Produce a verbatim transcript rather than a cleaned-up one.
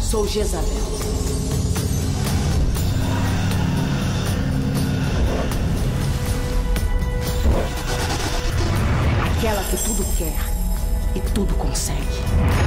Sou Jezabel. Aquela que tudo quer e tudo consegue.